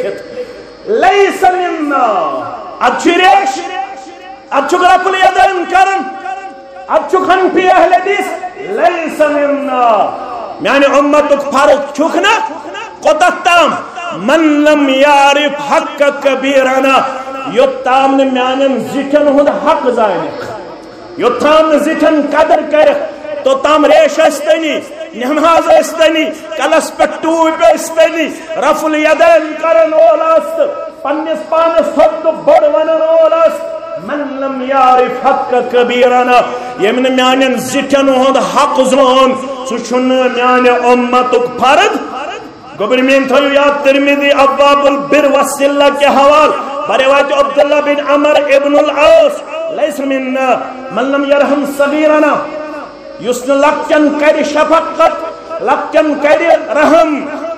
لکھت لیس منا اب چھ ریش اب چھک رفل یدن کرن اب چھک ہنفی اہل حدیث لیس منا یعنی امتک فرق چھکنا قطت تام من لم یعرف حق کبیرنا یوتام نے میانن زٹن ہند حق زانک یوتام نے زٹن قدر کرک تو تام ریش استنی نماز استنی کلس پہ ٹوپ استنی رفل یدین کرن اولاست پنس پانس تھد بڑ ونن اولاست من لم یعرف حق کبیرنا یمن میانن زٹن ہند حق زان سچن میان امتک فرد گوبر مین تھو یاد ترمذی ابواب البر والصلہ کے حوال بروایت عبداللہ بن عمر ابن العاص لیس منا من لم یرحم صغیرنا یسن لکن کر شفقت لکن کر رحم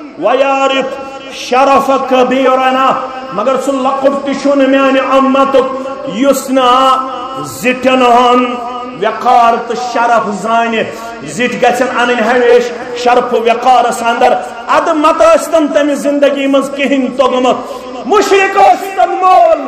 ویارف شرف کبیرنا مگر سن لقف تشون میان امتک یسن زٹن ہن وقار تو شرف زانہ زٹ گھن ان ہمیش شرف وقار اندر اد مت استن تم زندگی مز کہین توگمت مشرک استن مول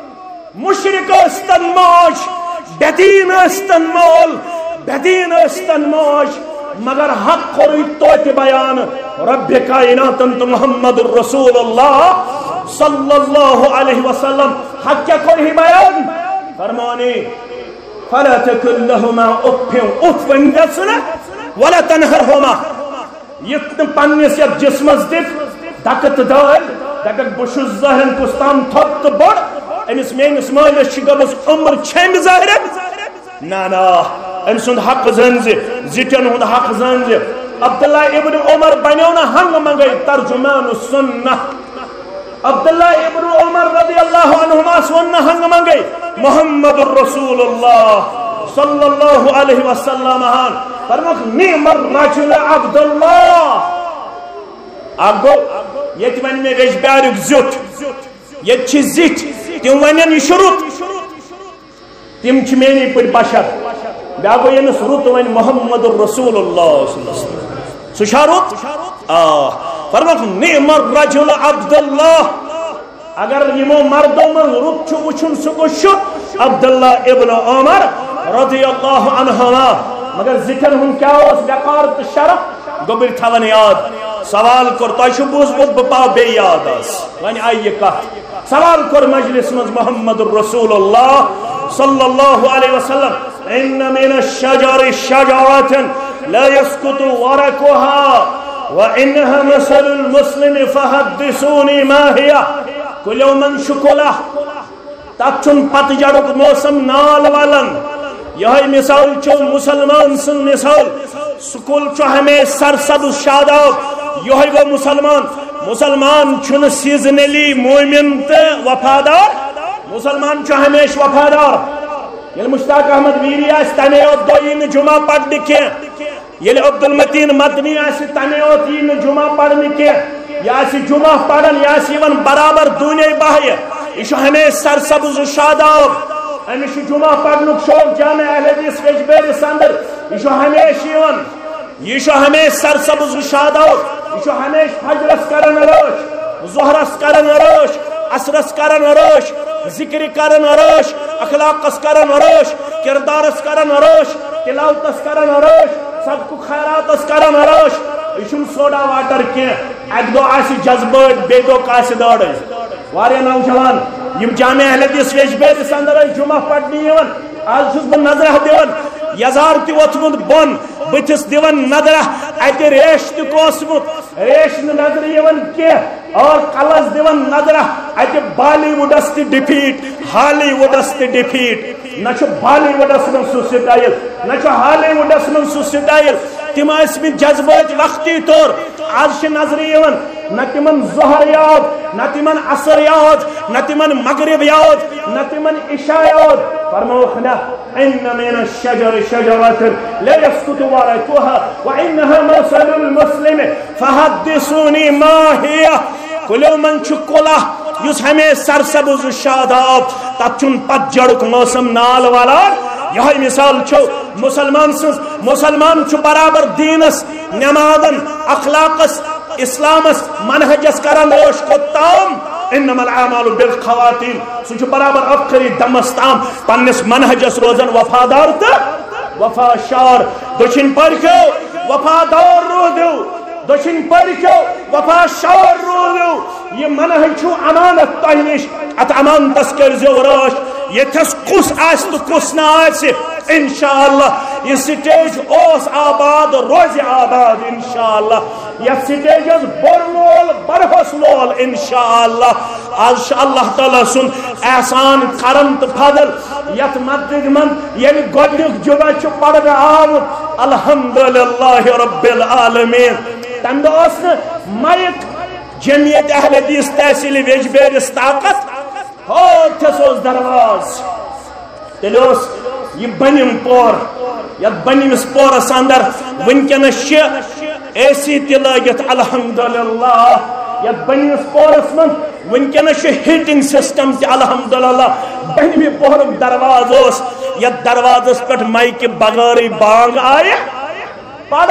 مشرک استن موج بدین استن مول بدین استن موج مگر حق کوئی توت بیان رب کائنات تو محمد الرسول اللہ صلی اللہ علیہ وسلم حق کیا کوئی بیان فرمانی فلا تكن لهما اف اف انجسنا ولا تنهرهما يتن پنس یا جسمس دف دکت دال دکت بشو ظاہرن کستان تھت بڑ امس میانس مالس گمس عمر چھم ظاہر نا نا ام سند حق زنز زٹن ہند حق زنز عبداللہ ابن عمر بنیونا ہنگ منگئی ترجمان السنہ عبداللہ ابن عمر رضی اللہ عنہما سنہ ہنگ منگئی محمد الرسول اللہ صلی اللہ علیہ وسلم فرمک نعم الرجل عبداللہ آگو یہ ون میں ویش بیارک زیت یہ چھ زیت تم ونین یہ شروط تم چھ مینی پر بشر بیاگو یہ نسروط ون محمد الرسول اللہ صلی اللہ علیہ وسلم سشاروط فرمک نعم الرجل عبداللہ اگر یمو مردوں میں رت چھو وچھن سکو شو عبداللہ ابن عمر رضی اللہ عنہما مگر ذکر ہن کیا اس وقار شرف گبر تھون یاد سوال کر تو شو بوز بود بپا بے یاد اس ونی آئیے کہت سوال کر مجلس مز محمد الرسول اللہ صلی اللہ علیہ وسلم ان من الشجر شجرات لا يسقط ورقها وانها مثل المسلم فحدثوني ما هي کلیو من شکولہ تکچن پت جڑک موسم نال والن یہ مثال چھو مسلمان سن مثال سکول چھو ہمیں سرسبز شاداب یہ وہ مسلمان مسلمان چھن سیزنلی مومن تے وفادار مسلمان چھو ہمیش وفادار یہ مشتاق احمد ویری آس تمہیں او دوین جمعہ پڑھ نکے یہ عبد المتین مدنی آس تمہیں او تین جمعہ پڑھ نکے یا سی جمعہ پڑھن یا سی ون برابر دنیا باہی یہ ہمیں سرسبز شاداب ہمیشہ جمعہ پڑھنک شوق جامع اہل حدیث ویجبیر سندر یہ ہمیش یون یہ ہمیں سرسبز شاداب یہ ہمیش فجرس کرن روش ظہرس کرن روش عصرس کرن روش ذکر کرن روش اخلاقس کرن روش کردارس کرن روش تلاوتس کرن روش صدق خیراتس کرن روش یہ سوڈا واٹر کی اک دو آسی جذبات بے دو کاسی دوڑ واریا نوجوان یم جامع اہل حدیث ویجبیر اندر جمعہ پڑھنی یون آج چھس بہ نظرہ دیون یزار تی ووتھمت بون بتس دیون نظرہ اتہ ریش تہ کوسمت ریش نظر یون کی اور کلس دیون نظرہ اتہ بالی ووڈس تہ ڈیفیٹ ہالی ووڈس تہ ڈیفیٹ نہ چھ بالی ووڈس من سو سٹائل نہ چھ ہالی ووڈس من سو سٹائل تم اسم جذبات وقتی طور آج چھ نظر یون نہ تمن ظہر یاد نہ تمن عصر یاد نہ تمن مغرب یاد نہ تمن عشاء یاد فرموخنا ان من الشجر شجرة لا يسقط ورقها وانها مثل المسلم فحدثوني ما هي کلو من چکولا یس ہمیں سرسبز شاداب تچن پت جڑک موسم نال والا یہ مثال چھو مسلمان سنس مسلمان چھو برابر دینس نمازن اخلاقس اسلامس منہجس کرن روش کو تام انما الاعمال بالخواتیم سو برابر افخری دمستام پنس منہجس روزن وفادار تا وفاشار دچن پرکو وفادار رو دو دشن پرکو وفاشار رو دو یہ منہج چھو امانت تہنش ات امانتس کرزو روش یہ تس کس آس تو کس نہ آس انشاءاللہ یہ سٹیج اوس آباد روز آباد انشاءاللہ یہ سٹیج از برمول برحس لول انشاءاللہ آج اللہ تعالیٰ سن احسان کرم تو فضل یت مسجد من یعنی گۄڈنیُک جمعہ چھُ پڑھنہٕ آمُت الحمدللہ رب العالمین تمہ دۄہ اوس نہٕ مایک جمعیت اہل حدیث تحصیل ویجبیرس طاقت ہوتھس اوس درواز تیلہِ اوس یہ بنیم پور یت بنیمس پورس اندر ونکس اے سی تہ لگت الحمدللہ یت بنیمس پورس من ونکس ہیٹنگ سسٹم تہ الحمدللہ بنیمی پورک درواز اس یت دروازس پہ مائکہ بغیر بانگ آئے پڑھ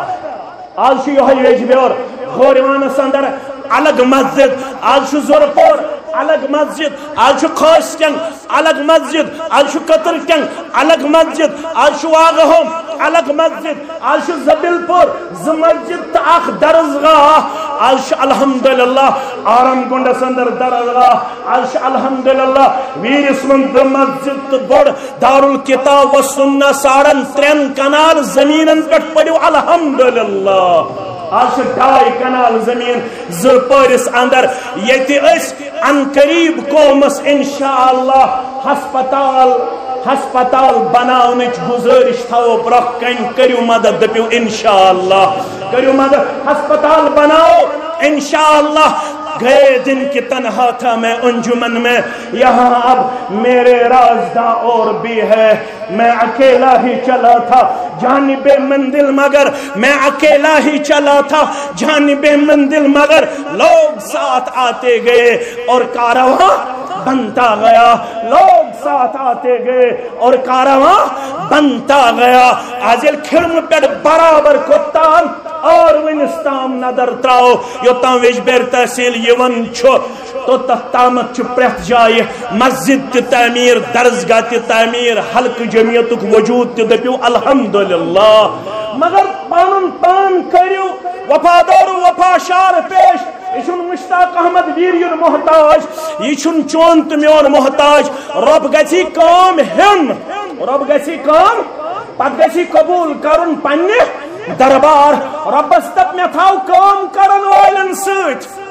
آج یہ ویجبیور غوریوانس اندر الگ مسجد آج زور پور الگ مسجد آج خوش ٹنگ الگ مسجد آج قطر ٹنگ الگ مسجد آج واگہم الگ مسجد آج زبیل پور ز مسجد اخ درسگاہ آج الحمدللہ آرام گنڈس اندر درسگاہ آج الحمدللہ ویرس من دو مسجد بڑ دارالکتاب و سنہ ساڑن ترین کنال زمینن پٹ پڑیو الحمدللہ آج ڈائی کنال زمین زپرس اندر یتی اس ان قریب قومس انشاءاللہ ہسپتال ہسپتال بناونچ گزارش تھو برخ کن کریو مدد دپیو انشاءاللہ کریو مدد ہسپتال بناؤ انشاءاللہ گئے دن کی تنہا تھا میں انجمن میں یہاں اب میرے رازداں اور بھی ہے میں اکیلا ہی چلا تھا جانب مندل مگر میں اکیلا ہی چلا تھا جانب مندل مگر لوگ ساتھ آتے گئے اور کارواں بنتا گیا لوگ ساتھ آتے گئے اور کارواں بنتا گیا آزل کھرم پیڑ برابر کتان اور ونستام نظر تراؤ یوتاں ویجبیر تحصیل یون چھو تو تحتامت چھو پریت جائے مسجد تی تعمیر درسگاہ تی تعمیر حلق جمعیتک وجود تی دپیو الحمدللہ مگر پانن پان کریو وفادار و وفاشار پیش یہ مشتاق احمد ویریون محتاج یہ چون تو میون محتاج رب گسی کام ہن رب گسی کام پت گسی قبول کرن پنہ دربار ربس تک میں تھاو کام کرن والن سوت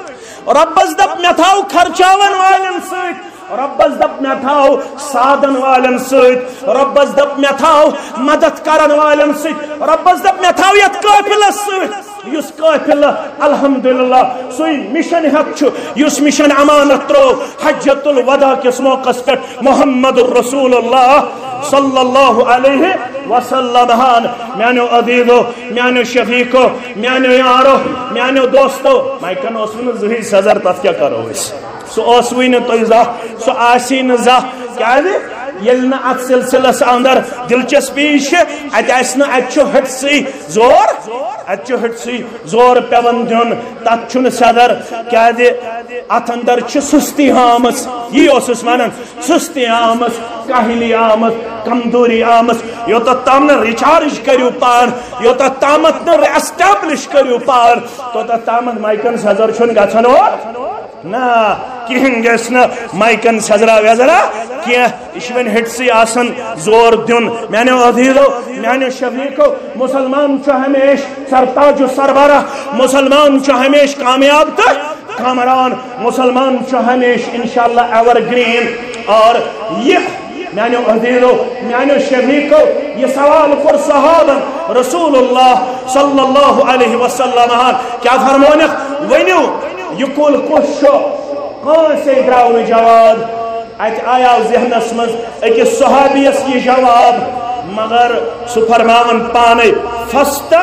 ربس دب مے تھاو خرچاون والن سۭتۍ ربس دب مے تھاو سادن والن سۭتۍ ربس دب مے تھاو مدد کرن والن سۭتۍ ربس دب مے تھاو یتھ قافلس سۭتۍ یس قافلہ الحمدللہ سُے مشن ہیت چھُ یس مشن امانت ترو حجۃ الوداع کس موقع پہ محمد الرسول اللہ صلی اللہ علیہ وسلم ہان میانو عزیزو میانو شفیقو میانو یارو میانو دوستو مائکن اوسو نہ زہی سزر تس کیا کرو اس سو اوسوی نہ تو زہ سو آسی نہ زہ کیا دے یلنا ات سلسلس اندر دلچسپی ات آسنا ات ہٹسی زور ات ہٹسی زور پیون دن تت چھن صدر کیا دے ات اندر چھ سستی آمس یہ اوسس ونان سستی آمس کاہلی آمس کمزوری آمس یوتت تام نہ ریچارج کریو پان یوتت تامت نہ ایسٹیبلش کریو پان توتت تامت مائکن سزر چھن گژھن نا کہن گھس نا مائکن سزرا وزرا کی اشون ہٹسی آسن زور دن میانے عزیزو میانے شفیقو مسلمان چھ ہمیش سرتاج و سربراہ مسلمان چھ ہمیش کامیاب تو کامران مسلمان چھ ہمیش انشاءاللہ ایور گرین اور یہ میانے عزیزو میانے شفیقو یہ سوال کر صحابہ رسول اللہ صلی اللہ علیہ وسلم کیا فرمونک ونیو یہ کل کس کان سے دراؤ جواب ات آیا ذہنس مز اکس صحابیس یہ جواب مگر سہ فرماون پانے فست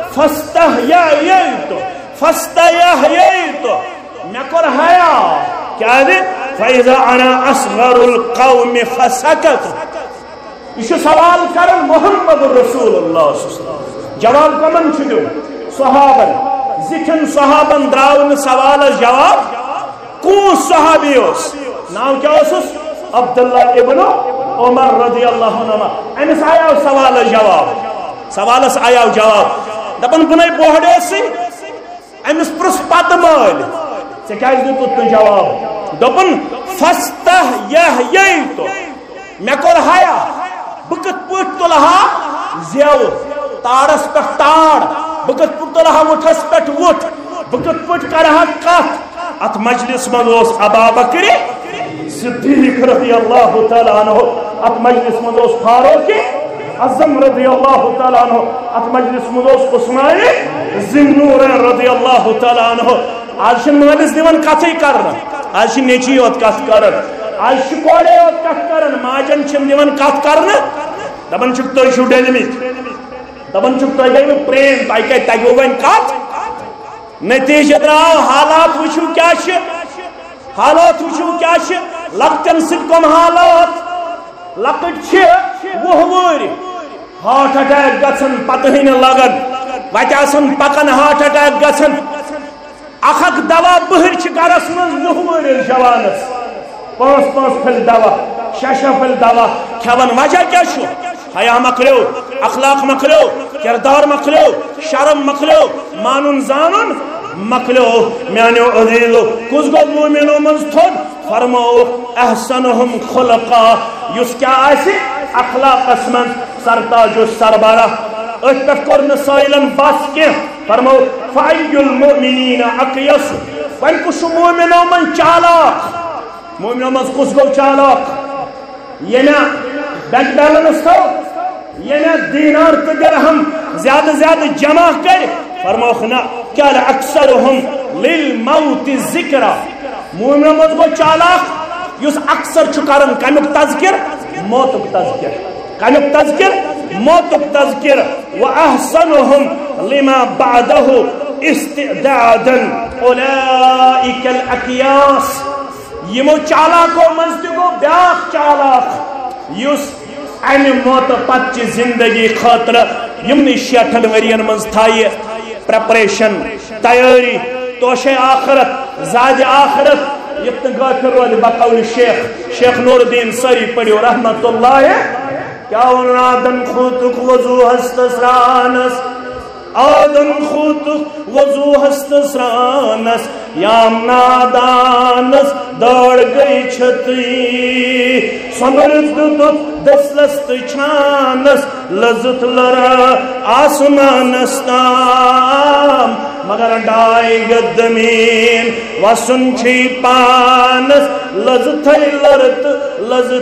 فاستحییت فاستحییت مے کور حیا کیا دے فاذا انا اصغر القوم فسكت یہ سوال کرن محمد رسول اللہ صلی اللہ علیہ وسلم جواب کمن چھ دیو صحابن زکھن صحابن دراؤن سوال جواب کون صحابی اس نام کیا اس عبداللہ ابن عمر رضی اللہ عنہ امس آیا سوال جواب سوالس آیا جواب دپن بنائی بوہڑے سی امس پرس پت مال ژے کیازِ دیُتُتھ نہٕ جواب دپن فاستحییت مے کوٚر حیا بہٕ کِتھ پٲٹھۍ تُلہٕ ہا زیو تارس پٮ۪ٹھ تار بہٕ کِتھ پٲٹھۍ تُلہٕ ہا وُٹھس پٮ۪ٹھ وُٹھ بہٕ کِتھ پٲٹھۍ کرٕ ہا کتھ ات مجلس منٛز اوس ابا بکر صدیق رضی اللہ تعالیٰ عنہ ات مجلس منٛز اوس فاروق اعظم رضی اللہ تعالیٰ عنہ ات مجلس منٛز اوس عثمان ذی النورین رضی اللہ تعالیٰ عنہ آج چھنہٕ مٲلِس دِوان کتھٕے کرنہٕ آج چھِ نیچی یوت کتھ کران آج چھِ کورے یوت کتھ کران ماجن چھنہٕ دِوان کتھ کرنہٕ دپان چھِکھ تُہۍ چھِو ڈٔلمٕتۍ دپان چھِکھ تۄہہِ گٔیوٕ پرٛین تۄہہِ کتہِ تگوٕ وۄنۍ کتھ نتیجہ درآو حالات وٕچھِو کیاہ چھِ حالات وٕچھِو کیاہ چھِ لۄکٹٮ۪ن سۭتۍ کۄم حالات لۄکٕٹۍ چھِ وُہ وُہٕرۍ ہارٹ اٹیک گژھان پتہٕے نہٕ لگان وتہِ آسان پکان ہارٹ اٹیک گژھان اکھ اکھ دوا بٕہٕرۍ چھِ گرس منٛز وُہ وُہٕرِس جوانس پانٛژھ پانٛژھ پھٔلۍ دوا شےٚ شےٚ پھٔلۍ دوا کھٮ۪وان وجہ کیاہ چھُ حیا مکلیو اخلاق مکلیو کردار مکلیو شرم مکلیو مانن زانن مکلیو میانو عزیزو کس گو مومنو منز تھود فرماو احسنهم خلقا یس کیا آسی اخلاق اسمن سرتاج و سربراہ ات پہ کرن سائلن بس کی فرماو فعی المؤمنین اقیس ون کس مومنو من چالاک مومنو منز کس گو چالاک یہ نا بینک بیلنس تھو یہ نا دینار تو درہم زیادہ زیادہ جمع کر فرماو نا کیا اکثرهم للموت ذکرہ مومنو منز گو چالاک یس اکثر چکارن کمیک تذکر موتک تذکر کمیک تذکر موتک تذکر واحسنهم لما بعده استعدادا اولئک الاکیاس یمو چالاکو منز گو بیاخ چالاک یس امہ موت پتہ زندگی خاطر یمنی شیٹھن ورین منز تھائی پریپریشن تیاری توشے آخرت زاد آخرت یتن غافر رود بقول شیخ شیخ نور الدین سری پڑھو رحمت اللہ کیا ونادن خودک وضو ہستسرانس آدن خودک وضو ہستسرانس یام نادانس دوڑ گئی چھتی سمرد دت دسلست چھانس لذت لرا آسمانس تام مگر ڈائی گدمین وسن چھی پانس لذت لرت لذت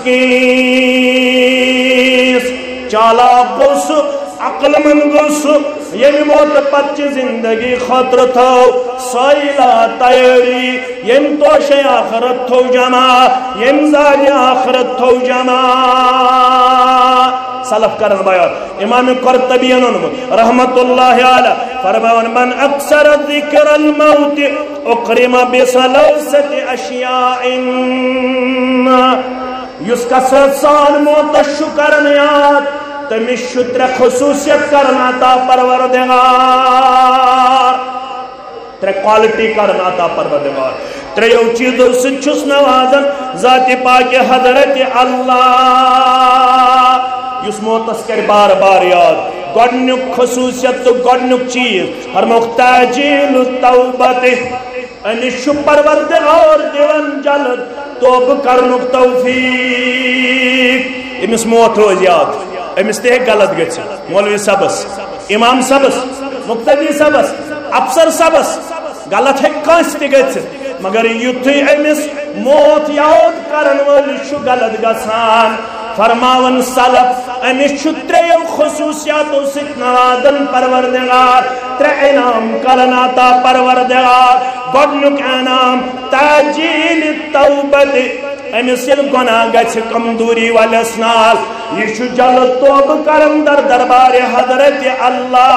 کسکیس چالا گوس عقل من گوس یم موت پچ زندگی خطر تھو سائلہ تیاری یم توش آخرت تھو جمع یم زاد آخرت تھو جمع سلف کرن بیان امام قرطبی رحمت اللہ علیہ فرمان من اکثر ذکر الموت اقرم بسلوست اشیاء یس کسرت سان موت شکرن یاد تمش شتر خصوصیت کرنا تا پروردگار ترے کوالٹی کرنا تا پروردگار تریو چیزوں سے چھس نوازن ذات پاک حضرت اللہ یس موتس کر بار بار یاد گوڑنک خصوصیت تو گوڑنک چیز ہر مختاجیل توبت انش پروردگار دیون جلد توب کرنک توفیق امس موت روز یاد امس تے غلط گچ مولوی صبس امام صبس مقتدی صبس افسر صبس غلط ہے کانس تے گچ مگر یتھی امس موت یاد کرن وول چھ غلط گسان فرماون سلف امس چھ تریو خصوصیاتو ست نوازن پروردگار ترے انعام کرنا تا پروردگار گوڑنک انعام تاجیل توبت امس یل گناہ گچھ کمزوری والس نال یہ چھ جلد توب کرن در دربار حضرت اللہ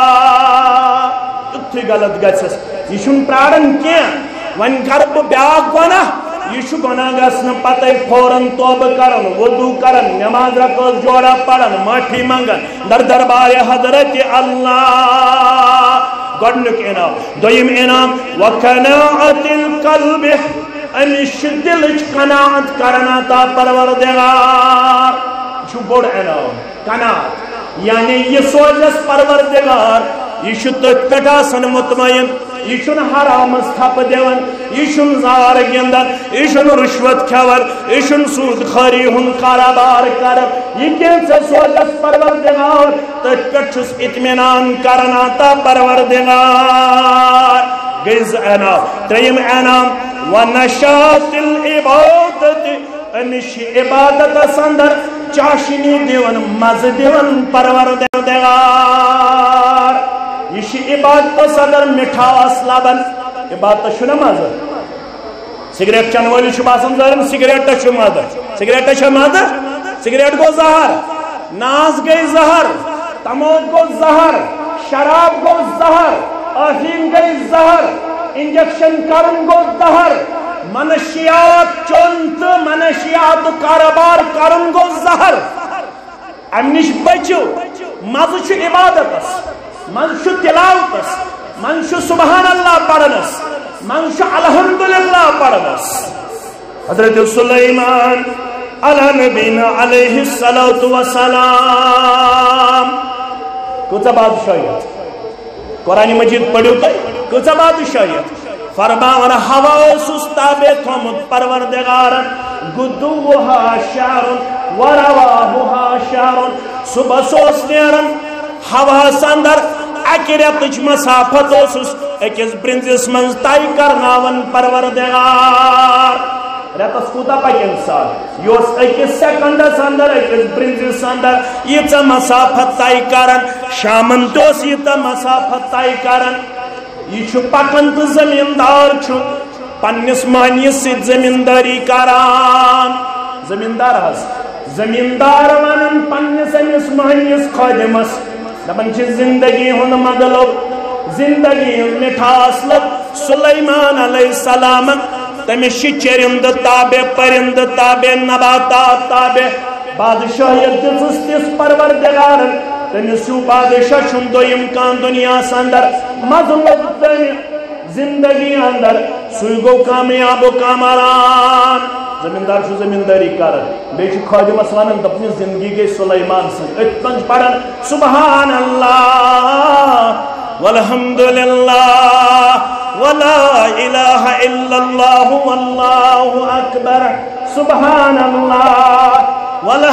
اتھی غلط گچھس یہ چھن پرارن کیا ون کر بہ بیاکھ گناہ یہ چھ گناہ گژھن پتہ فوراً توب کرن وضو کرن نماز رکعت جوڑا پڑھن معافی منگن در دربار حضرت اللہ گوڑنک انعام دویم انعام وقناعت القلب امش دلچ قناعت کرنا تا پروردگار چھ بوڑ انعام قناعت یعنی یہ سوچس پروردگار یہ چھ تت پٹھ آسان مطمئن یہ چھ حرام تھپ دیون یہ چھ زار گندن یہ چھ رشوت کھیون یہ چھ سود خوری ہن کاروبار کرن یہ کیسے سوچس پروردگار تت پٹھ چھس اطمینان کرنا تا پروردگار گز انعام تریم انعام ونشاط العبادت امش عبادت سندر چاشنی دیون مز دیون پروردگار یہ عبادت سندر مٹھاس لبن عبادت شنو مز سگریٹ چن ولی چھ باسان زارن سگریٹ چھ مز سگریٹ چھ مز سگریٹ گو زہر ناز گئی زہر تموک گو زہر شراب گو زہر افیم گئی زہر انجیکشن کرن گو زہر منشیات چونت منشیات کاروبار کرن گو زہر امنش بچو مز چھ عبادتس من چھ تلاوتس من چھ سبحان اللہ پڑھنس من چھ الحمدللہ پڑھنس حضرت سلیمان علی نبینا علیہ الصلوۃ والسلام کچھ بادشاہیت قرآن مجید پڑھو تو کچھ بادشاہیت فرمان ہوا سستابے تھمت پروردگار گدوہا شعر ورواہا شعر صبح سوس نیرن ہوا سندر اکریتج مسافت اوسس اکس برنزس من تائی کرناون پروردگار رتس کوتا پک انسان یوس اکس سیکنڈس اندر اکس برنزس اندر یہ مسافت تائی کرن شامن توس یہ مسافت تائی کرن یہ پکن تو زمیندار پنس مانیس ست زمینداری کران زمیندار حس زمیندار ونن پنس امس مانیس خادمس دپان زندگی ہند مغلب زندگی ہند مٹھاس لب سلیمان علیہ السلام تمس چرند تابع پرند تابع نباتات تابع بادشاہیت دس تس پروردگار تمس چھ بادشاہ چھن دویم کان دنیا اندر مظلوم تم زندگی اندر سوی گو کامیاب و کامران زمیندار چھ زمینداری کرن بیچ خادمس ونن دپن زندگی گئی سلیمان سن اتن پڑھن سبحان اللہ والحمدللہ ولا الہ الا اللہ واللہ اکبر سبحان اللہ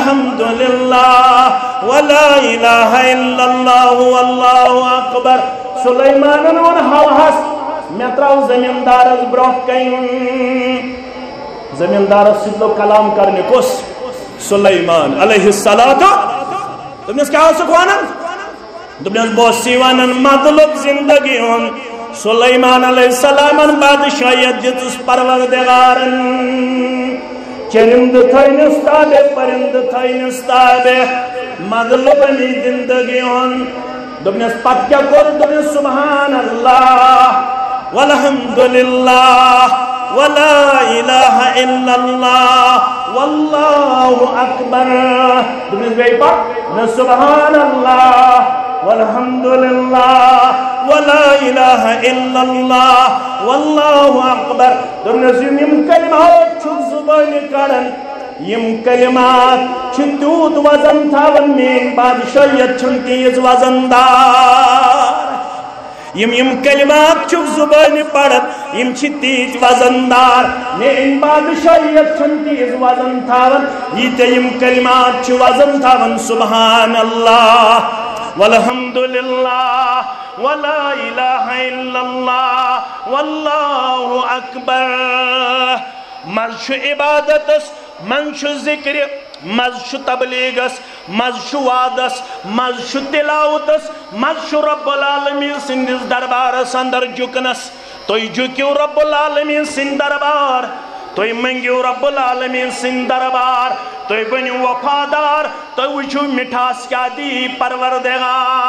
والحمدللہ ولا الہ الا اللہ واللہ اکبر سلیمانن ون حوہس میں تراو زمیندارس برہ کن زمیندارس ست لو کلام کرنے کس سلیمان علیہ السلام دمس کیا سک ونان دمس بوسی ونان مطلب زندگی ہن سلیمان علیہ السلام بادشاہیت دتس پروردگارن چرند تھینس تابع پرند تھینس تابع مطلب امی زندگی ہن دمس پت کیا کر دمس سبحان اللہ والحمدللہ ولا الہ الا اللہ واللہ اکبر دمس بے پت سبحان اللہ والحمدللہ ولا الہ الا اللہ واللہ اکبر دمس یم کلمات چھو زبان کرن یم کلمات چھ تیوت وزن تھاون مین بادشاہیت چھن تیز وزن دار یم یم کلمات چھو زبان پڑھت یم چھ تیز وزن دار مین بادشاہیت چھن تیز وزن تھاون یہ تے یم کلمات چھ وزن تھاون سبحان اللہ والحمدللہ ولا الہ الا اللہ واللہ اکبر مز چھ عبادتس من چھ ذکر مز چھ تبلیغس مز چھ وعدس مز چھ تلاوتس مز چھ رب العالمین سندس دربارس اندر جکنس توی جکیو رب العالمین سند دربار توی منگیو رب العالمین سند دربار توی بنیو وفادار توی وچھو مٹھاس کیا دی پروردگار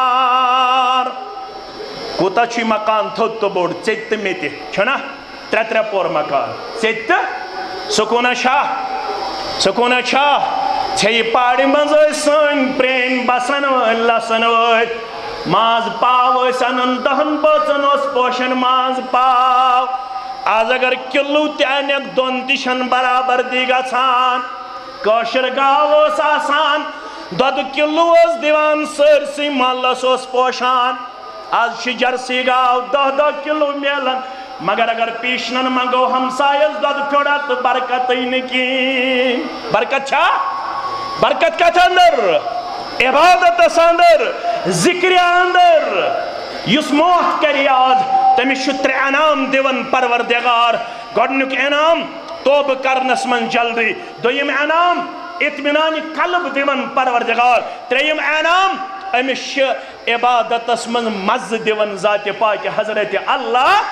کوتا چھ مکان تھوت تو بوڑ چیت میتی چھنا تر تر پور مکان چیت سکونہ شاہ سکونہ شاہ چھئی پاڑی منزوی سن پرین بسن ویل لسن ویل ماز پاو سنن دہن بچن اس پوشن ماز پاو آز اگر کلو تینک دون تشن برابر دی گسان کوشر گاو ساسان دود کلو اس دیوان سرسی مالس اس پوشان آز شجر سی گاو دہ دہ کلو میلن مگر اگر پیشنن منگو ہمسائز دود پھوڑا تو برکت ہی نکی برکت چھا برکت کا تھا اندر عبادت اندر ذکر اندر یس موت کر یاد تمی شتر انام دیون پروردگار گوڑنک انام توب کرنس من جلدی دویم انام اطمینان قلب دیون پروردگار تریم انام امیش عبادت من مز دیون ذات پاک حضرت اللہ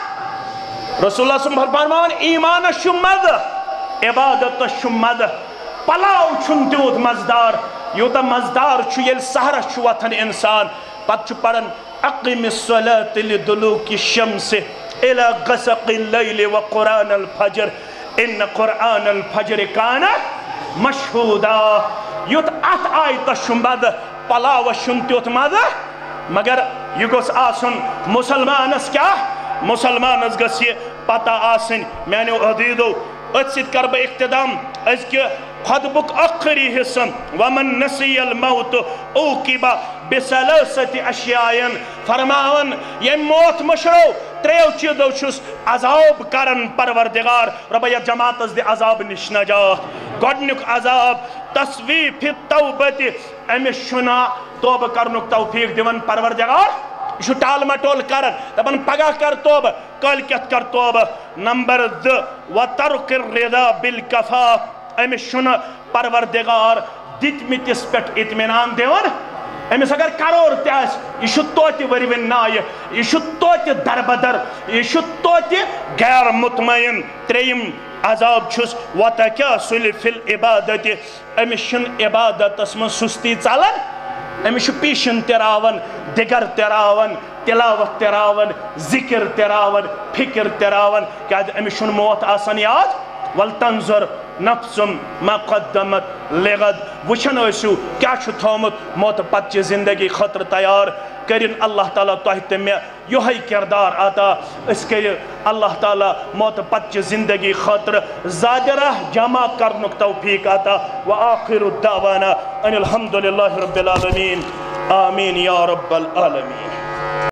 رسول اللہ صلی اللہ علیہ وسلم ایمان شمد عبادت شمد پلاو چھن تیوت مزدار یوتا مزدار چھو یل سہرہ چھواتن انسان پت چھو پڑھن اقیم الصلاة لدلوک الشمس الى غسق اللیل وقرآن الفجر ان قرآن الفجر کانا مشہودا یوت ات آیت شمد پلاو چھن تیوت مد مگر یہ گوس آسن مسلمانس کیا مسلمانس گس یہ پتہ آسن میں نے عدیدو اتسید کرب اقتدام از کہ خطبک اخری حسن ومن نسی الموت اوکیبا بسلست اشیائن فرماون یہ موت مشرو تریو چیزو چھس عذاب کرن پروردگار ربیت جماعت از دی عذاب نش نجات گوڑنک عذاب تصویف توبت امی شنا توب کرنک توفیق دیون پروردگار یہ ٹال مٹول کرن دبن پگاہ کر توب کل کت کر توب نمبر دو وَتَرْقِ الرِّضَى بِالْكَفَا امی شن پروردگار دیت میتس پیٹ اتمنان دیون امی اگر کرور تیاس یہ شتوتی وریون نائی یہ شتوتی دربدر یہ شتوتی غیر مطمئن تریم عذاب چھس وَتَكَاسُلِ فِي الْعِبَادَةِ امی شن عبادت اسم سستی چالن امی شو پیشن تراون دگر تراون تلاوت تراون ذکر تراون فکر تراون کیا امی شن موت آسان یاد والتنظر نفسم ما قدمت لغد وچھن ایسو کیا چھو تھومت موت پچ زندگی خطر تیار کرن اللہ تعالیٰ توہت میں یوہی کردار آتا اس کے اللہ تعالیٰ موت پچ زندگی خطر زاجرہ جمع کرنک توفیق آتا وآخر الدعوانا ان الحمدللہ رب العالمین آمین یا رب العالمین